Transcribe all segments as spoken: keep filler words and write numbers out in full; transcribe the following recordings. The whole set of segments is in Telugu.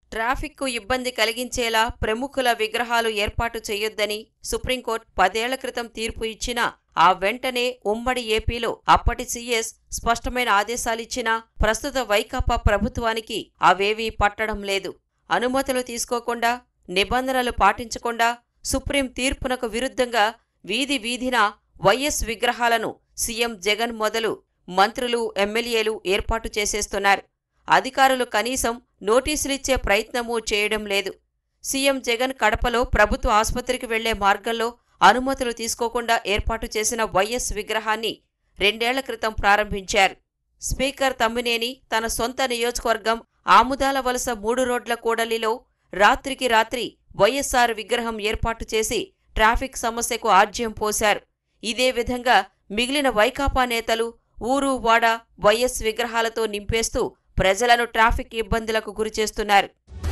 ట్రాఫిక్కు ఇబ్బంది కలిగించేలా ప్రముఖుల విగ్రహాలు ఏర్పాటు చేయొద్దని సుప్రీంకోర్టు పదేళ్ల క్రితం తీర్పు ఇచ్చినా ఆ వెంటనే ఉమ్మడి ఏపీలో అప్పటి సీఎస్ స్పష్టమైన ఆదేశాలిచ్చినా ప్రస్తుత వైకాపా ప్రభుత్వానికి అవేవీ పట్టడం లేదు. అనుమతులు తీసుకోకుండా, నిబంధనలు పాటించకుండా సుప్రీం తీర్పునకు విరుద్ధంగా వీధి వీధిన వైఎస్ విగ్రహాలను సీఎం జగన్ మొదలు మంత్రులు, ఎమ్మెల్యేలు ఏర్పాటు చేసేస్తున్నారు. అధికారులు కనీసం నోటీసులిచ్చే ప్రయత్నమూ చేయడం లేదు. సీఎం జగన్ కడపలో ప్రభుత్వ ఆసుపత్రికి వెళ్లే మార్గంలో అనుమతులు తీసుకోకుండా ఏర్పాటు చేసిన వైఎస్ విగ్రహాన్ని రెండేళ్ల క్రితం ప్రారంభించారు. స్పీకర్ తమ్మినేని తన సొంత నియోజకవర్గం ఆముదాల వలస మూడు రోడ్ల కూడలిలో రాత్రికి రాత్రి వైఎస్సార్ విగ్రహం ఏర్పాటు చేసి ట్రాఫిక్ సమస్యకు ఆజ్యం పోశారు. ఇదే విధంగా మిగిలిన వైకాపా నేతలు ఊరు వాడ వైఎస్ విగ్రహాలతో నింపేస్తూ ప్రజలను ట్రాఫిక్ ఇబ్బందులకు గురిచేస్తున్నారు.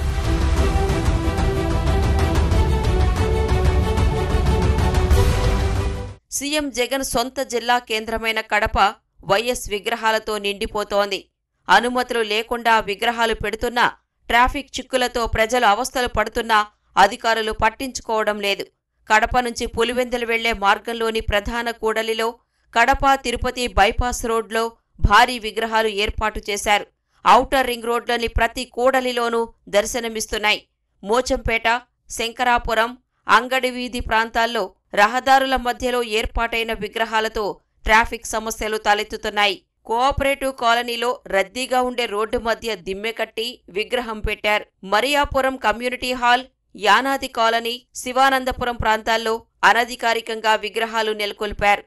సీఎం జగన్ సొంత జిల్లా కేంద్రమైన కడప వైఎస్ విగ్రహాలతో నిండిపోతోంది. అనుమతులు లేకుండా విగ్రహాలు పెడుతున్నా, ట్రాఫిక్ చిక్కులతో ప్రజలు అవస్థలు పడుతున్నా అధికారులు పట్టించుకోవడం లేదు. కడప నుంచి పులివెందులు వెళ్లే మార్గంలోని ప్రధాన కూడలిలో కడప తిరుపతి బైపాస్ రోడ్లో భారీ విగ్రహాలు ఏర్పాటు చేశారు. ఔటర్ రింగ్ రోడ్లోని ప్రతి కూడలిలోనూ దర్శనమిస్తున్నాయి. మోచంపేట, శంకరాపురం, అంగడి వీధి ప్రాంతాల్లో రహదారుల మధ్యలో ఏర్పాటైన విగ్రహాలతో ట్రాఫిక్ సమస్యలు తలెత్తుతున్నాయి. కోఆపరేటివ్ కాలనీలో రద్దీగా ఉండే రోడ్డు మధ్య దిమ్మె కట్టి విగ్రహం పెట్టారు. Mariyapuram community hall, Yanadi colony, Sivanandapuram ప్రాంతాల్లో అనధికారికంగా విగ్రహాలు నెలకొల్పారు.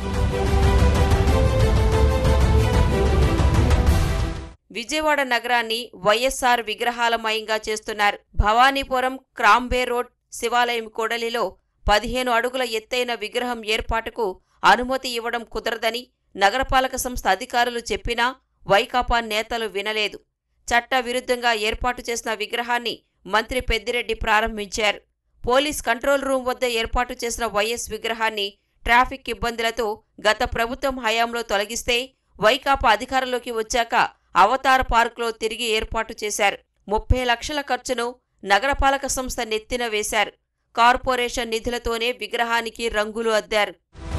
విజయవాడ నగరాన్ని వైఎస్సార్ విగ్రహాలమయంగా చేస్తున్నారు. భవానీపురం క్రాంబే రోడ్ శివాలయం కూడలిలో పదిహేను అడుగుల ఎత్తైన విగ్రహం ఏర్పాటుకు అనుమతి ఇవ్వడం కుదరదని నగరపాలక సంస్థ అధికారులు చెప్పినా వైకాపా నేతలు వినలేదు. చట్ట విరుద్ధంగా ఏర్పాటు చేసిన విగ్రహాన్ని మంత్రి పెద్దిరెడ్డి ప్రారంభించారు. పోలీస్ కంట్రోల్ రూం వద్ద ఏర్పాటు చేసిన వైఎస్ విగ్రహాన్ని ట్రాఫిక్ ఇబ్బందులతో గత ప్రభుత్వం హయాంలో తొలగిస్తే వైకాపా అధికారంలోకి వచ్చాక అవతార పార్కులో తిరిగి ఏర్పాటు చేశారు. ముప్పై లక్షల ఖర్చును నగరపాలక సంస్థ నెత్తిన వేశారు. కార్పొరేషన్ నిధులతోనే విగ్రహానికి రంగులు అద్దారు.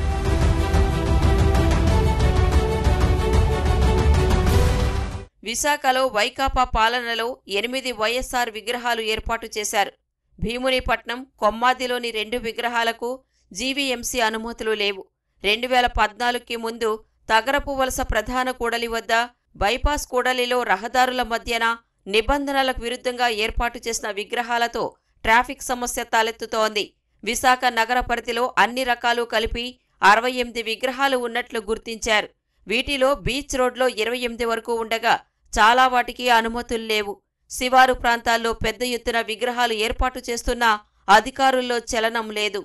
విశాఖలో వైకాపా పాలనలో ఎనిమిది వైఎస్సార్ విగ్రహాలు ఏర్పాటు చేశారు. భీమునిపట్నం, కొమ్మాదిలోని రెండు విగ్రహాలకు జీవీఎంసీ అనుమతులు లేవు. రెండు వేల పద్నాలుగుకి ముందు తగరపు వలస ప్రధాన కూడలి వద్ద, బైపాస్ కూడలిలో రహదారుల మధ్యన నిబంధనలకు విరుద్ధంగా ఏర్పాటు చేసిన విగ్రహాలతో ట్రాఫిక్ సమస్య తలెత్తుతోంది. విశాఖ నగర పరిధిలో అన్ని రకాలు కలిపి అరవై ఎనిమిది విగ్రహాలు ఉన్నట్లు గుర్తించారు. వీటిలో బీచ్ రోడ్లో ఇరవై ఎనిమిది వరకు ఉండగా చాలా వాటికి అనుమతులు లేవు. శివారు ప్రాంతాల్లో పెద్ద ఎత్తున విగ్రహాలు ఏర్పాటు చేస్తున్నా అధికారుల్లో చలనం లేదు.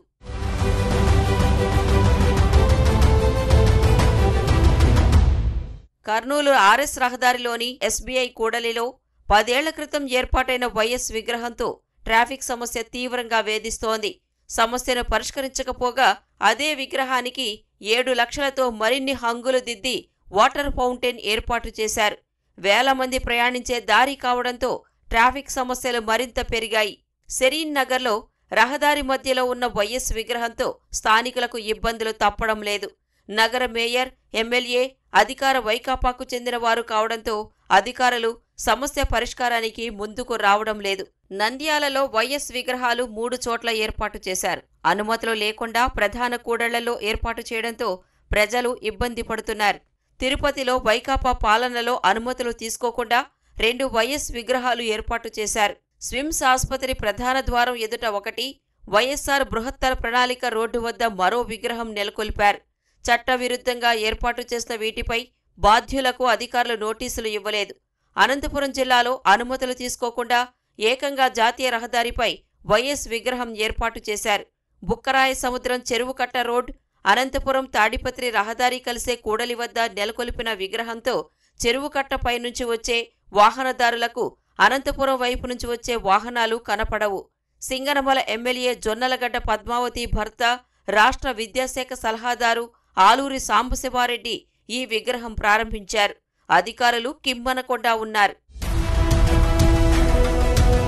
కర్నూలు ఆర్ఎస్ రహదారిలోని ఎస్బీఐ కూడలిలో పదేళ్ల క్రితం ఏర్పాటైన వైఎస్ విగ్రహంతో ట్రాఫిక్ సమస్య తీవ్రంగా వేధిస్తోంది. సమస్యను పరిష్కరించకపోగా అదే విగ్రహానికి ఏడు లక్షలతో మరిన్ని హంగులు దిద్ది వాటర్ ఫౌంటైన్ ఏర్పాటు చేశారు. వేల మంది ప్రయాణించే దారి కావడంతో ట్రాఫిక్ సమస్యలు మరింత పెరిగాయి. సెరీన్ నగర్లో రహదారి మధ్యలో ఉన్న వైఎస్ విగ్రహంతో స్థానికులకు ఇబ్బందులు తప్పడం లేదు. నగర మేయర్, ఎమ్మెల్యే అధికార వైకాపాకు చెందిన వారు కావడంతో అధికారులు సమస్య పరిష్కారానికి ముందుకు రావడం లేదు. నంద్యాలలో వైఎస్ విగ్రహాలు మూడు చోట్ల ఏర్పాటు చేశారు. అనుమతులు లేకుండా ప్రధాన కూడళ్లలో ఏర్పాటు చేయడంతో ప్రజలు ఇబ్బంది పడుతున్నారు. తిరుపతిలో వైకాపా పాలనలో అనుమతులు తీసుకోకుండా రెండు వైఎస్ విగ్రహాలు ఏర్పాటు చేశారు. స్విమ్స్ ఆసుపత్రి ప్రధాన ద్వారం ఎదుట ఒకటి, వైఎస్సార్ బృహత్తర ప్రణాళిక రోడ్డు వద్ద మరో విగ్రహం నెలకొల్పారు. చట్టవిరుద్ధంగా ఏర్పాటు చేసిన వీటిపై బాధ్యులకు అధికారులు నోటీసులు ఇవ్వలేదు. అనంతపురం జిల్లాలో అనుమతులు తీసుకోకుండా ఏకంగా జాతీయ రహదారిపై వైఎస్ విగ్రహం ఏర్పాటు చేశారు. బుక్కరాయ సముద్రం చెరువుకట్ట రోడ్, అనంతపురం తాడిపత్రి రహదారి కలిసే కూడలి వద్ద నెలకొల్పిన విగ్రహంతో చెరువుకట్టపై నుంచి వచ్చే వాహనదారులకు అనంతపురం వైపు నుంచి వచ్చే వాహనాలు కనపడవు. సింగనమల ఎమ్మెల్యే జొన్నలగడ్డ పద్మావతి భర్త, రాష్ట్ర విద్యాశాఖ సలహాదారు ఆలూరి సాంబశివారెడ్డి ఈ విగ్రహం ప్రారంభించారు. అధికారులు కిమ్మనకుండా ఉన్నారు.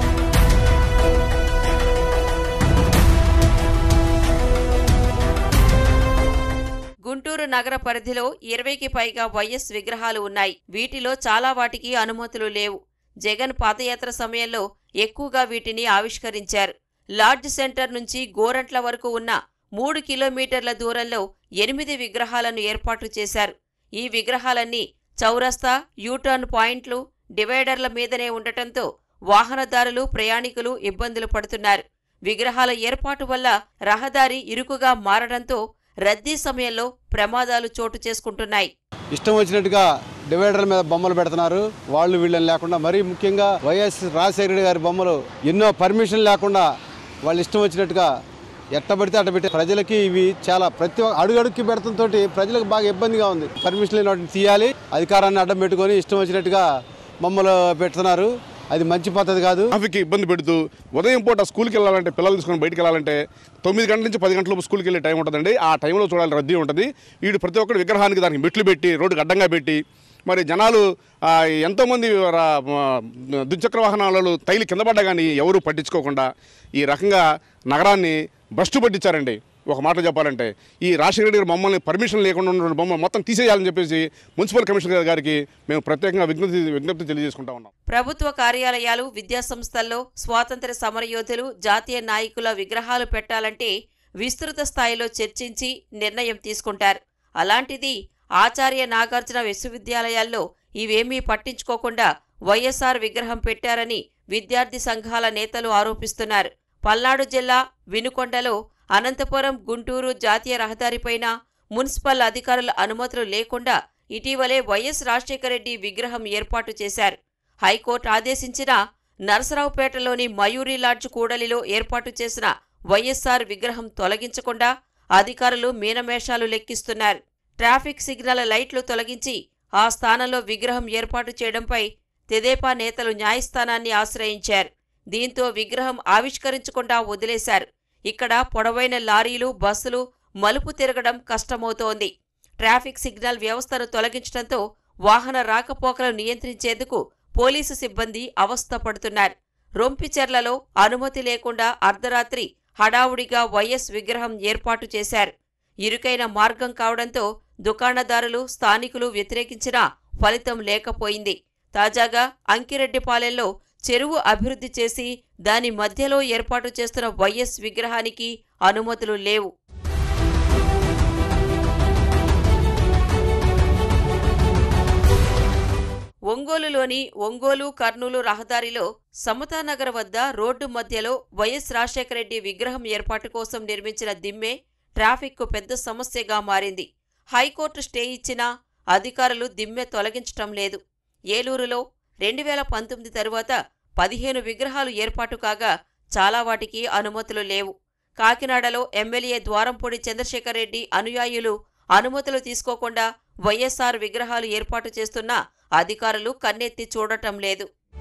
నగర పరిధిలో ఇరవైకి పైగా వైఎస్ విగ్రహాలు ఉన్నాయి. వీటిలో చాలా వాటికి అనుమతులు లేవు. జగన్ పాదయాత్ర సమయంలో ఎక్కువగా వీటిని ఆవిష్కరించారు. లార్జ్ సెంటర్ నుంచి గోరంట్ల వరకు ఉన్న మూడు కిలోమీటర్ల దూరంలో ఎనిమిది విగ్రహాలను ఏర్పాటు చేశారు. ఈ విగ్రహాలన్నీ చౌరస్తా, యూటర్న్ పాయింట్లు, డివైడర్ల మీదనే ఉండటంతో వాహనదారులు, ప్రయాణికులు ఇబ్బందులు పడుతున్నారు. విగ్రహాల ఏర్పాటు వల్ల రహదారి ఇరుకుగా మారడంతో రద్దీ సమయంలో ప్రమాదాలు చోటు చేసుకుంటున్నాయి. ఇష్టం వచ్చినట్టుగా డివైడర్ల మీద బొమ్మలు పెడుతున్నారు. వాళ్ళు వీళ్ళని లేకుండా, మరీ ముఖ్యంగా వైఎస్ రాజశేఖర గారి బొమ్మలు ఎన్నో పర్మిషన్ లేకుండా వాళ్ళు ఇష్టం వచ్చినట్టుగా ఎట్టబడితే అట్ట పెట్టి ప్రజలకి ఇవి చాలా ప్రతి అడుగు అడుగుకి పెడతంతో ప్రజలకు బాగా ఇబ్బందిగా ఉంది. పర్మిషన్ లేని వాటిని తీయాలి, అధికారాన్ని అడ్డం పెట్టుకొని ఇష్టం వచ్చినట్టుగా బొమ్మలు పెడుతున్నారు. అది మంచి పద్ధతి కాదు. ట్రాఫిక్ ఇబ్బంది పెడుతూ ఉదయం పూట స్కూల్కి వెళ్ళాలంటే, పిల్లలు తీసుకొని బయటకు వెళ్ళాలంటే తొమ్మిది గంటల నుంచి పది గంటల స్కూల్కి వెళ్ళే టైం ఉంటుందండి. ఆ టైంలో చూడాలి, రద్దీ ఉంటుంది. వీడు ప్రతి ఒక్కటి విగ్రహానికి దానికి మెట్లు పెట్టి రోడ్డుకి అడ్డంగా పెట్టి మరి జనాలు ఎంతోమంది ద్విచక్ర వాహనాలలో తైలి కింద పడ్డా కానీ ఎవరూ పట్టించుకోకుండా ఈ రకంగా నగరాన్ని భ్రష్టు పట్టించారండి. ఒక మాట చెప్పాలంటే ఈ రాజశేఖర రెడ్డి గారు మమ్మల్ని పర్మిషన్ లేకుండా ఉన్న బొమ్మ మొత్తం తీసేయాలని చెప్పేసి మున్సిపల్ కమిషనర్ గారికి మేము ప్రత్యేకంగా విజ్ఞప్తి విజ్ఞప్తి తెలియజేసుకుంటా ఉన్నాం. ప్రభుత్వ కార్యాలయాలు, విద్యాసంస్థల్లో స్వాతంత్ర్య సమరయోధులు, జాతీయ నాయకుల విగ్రహాలు పెట్టాలంటే విస్తృత స్థాయిలో చర్చించి నిర్ణయం తీసుకుంటారు. అలాంటిది ఆచార్య నాగార్జున విశ్వవిద్యాలయాల్లో ఇవేమీ పట్టించుకోకుండా వైఎస్ఆర్ విగ్రహం పెట్టారని విద్యార్థి సంఘాల నేతలు ఆరోపిస్తున్నారు. పల్నాడు జిల్లా వినుకొండలో అనంతపురం గుంటూరు జాతీయ రహదారిపైన మున్సిపల్ అధికారుల అనుమతులు లేకుండా ఇటీవలే వైఎస్ రాజశేఖర రెడ్డి విగ్రహం ఏర్పాటు చేశారు. హైకోర్టు ఆదేశించిన నరసరావుపేటలోని మయూరి లాడ్జ్ కూడలిలో ఏర్పాటు చేసిన వైఎస్ఆర్ విగ్రహం తొలగించకుండా అధికారులు మీనమేషాలు లెక్కిస్తున్నారు. ట్రాఫిక్ సిగ్నల్ లైట్లు తొలగించి ఆ స్థానంలో విగ్రహం ఏర్పాటు చేయడంపై తెదేపా నేతలు న్యాయస్థానాన్ని ఆశ్రయించారు. దీంతో విగ్రహం ఆవిష్కరించకుండా వదిలేశారు. ఇక్కడ పొడవైన లారీలు, బస్సులు మలుపు తిరగడం కష్టమవుతోంది. ట్రాఫిక్ సిగ్నల్ వ్యవస్థను తొలగించడంతో వాహన రాకపోకలు నియంత్రించేందుకు పోలీసు సిబ్బంది అవస్థపడుతున్నారు. రొంపిచెర్లలో అనుమతి లేకుండా అర్ధరాత్రి హడావుడిగా వైఎస్ విగ్రహం ఏర్పాటు చేశారు. ఇరుకైన మార్గం కావడంతో దుకాణదారులు, స్థానికులు వ్యతిరేకించినా ఫలితం లేకపోయింది. తాజాగా అంకిరెడ్డిపాలెంలో చెరువు అభివృద్ధి చేసి దాని మధ్యలో ఏర్పాటు చేస్తున్న వైఎస్ విగ్రహానికి అనుమతులు లేవు. ఒంగోలులోని ఒంగోలు కర్నూలు రహదారిలో సమతానగర్ వద్ద రోడ్డు మధ్యలో వైఎస్ రాజశేఖర రెడ్డి విగ్రహం ఏర్పాటు కోసం నిర్మించిన దిమ్మె ట్రాఫిక్కు పెద్ద సమస్యగా మారింది. హైకోర్టు స్టే ఇచ్చినా అధికారులు దిమ్మె తొలగించటం లేదు. ఏలూరులో రెండు వేల పంతొమ్మిది తరువాత పదిహేను విగ్రహాలు ఏర్పాటు కాగా చాలా వాటికి అనుమతులు లేవు. కాకినాడలో ఎమ్మెల్యే ద్వారంపూడి చంద్రశేఖర్ రెడ్డి అనుయాయులు అనుమతులు తీసుకోకుండా వైఎస్ఆర్ విగ్రహాలు ఏర్పాటు చేస్తున్నా అధికారులు కన్నెత్తి చూడటం లేదు.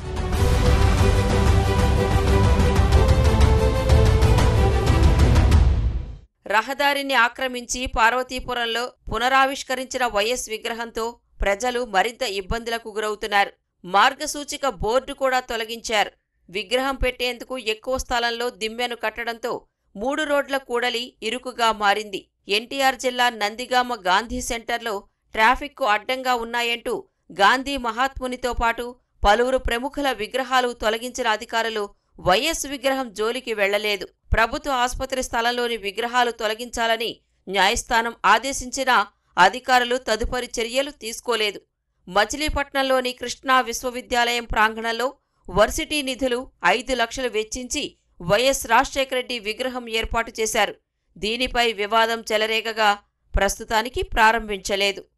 రహదారిని ఆక్రమించి పార్వతీపురంలో పునరావిష్కరించిన వైఎస్ విగ్రహంతో ప్రజలు మరింత ఇబ్బందులకు గురవుతున్నారు. మార్గసూచిక బోర్డు కూడా తొలగించారు. విగ్రహం పెట్టేందుకు ఎక్కువ స్థలంలో దిమ్మెను కట్టడంతో మూడు రోడ్ల కూడలి ఇరుకుగా మారింది. ఎన్టీఆర్ జిల్లా నందిగామ గాంధీ సెంటర్లో ట్రాఫిక్కు అడ్డంగా ఉన్నాయంటూ గాంధీ మహాత్మునితో పాటు పలువురు ప్రముఖుల విగ్రహాలు తొలగించిన అధికారులు వైఎస్ విగ్రహం జోలికి వెళ్లలేదు. ప్రభుత్వ ఆసుపత్రి స్థలంలోని విగ్రహాలు తొలగించాలని న్యాయస్థానం ఆదేశించినా అధికారులు తదుపరి చర్యలు తీసుకోలేదు. మచిలీపట్నంలోని కృష్ణా విశ్వవిద్యాలయం ప్రాంగణంలో వర్సిటీ నిధులు ఐదు లక్షలు వెచ్చించి వైఎస్ రాజశేఖర రెడ్డి విగ్రహం ఏర్పాటు చేశారు. దీనిపై వివాదం చెలరేగగా ప్రస్తుతానికి ప్రారంభించలేదు.